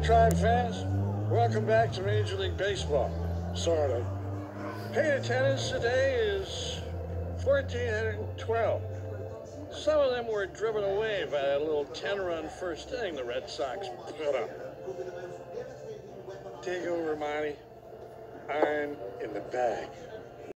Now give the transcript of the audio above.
up, Tribe fans? Welcome back to Major League Baseball. Sort of. Paid attendance today is 1,412. Some of them were driven away by that little 10-run first inning the Red Sox put up. Take over, Monty. I'm in the bag.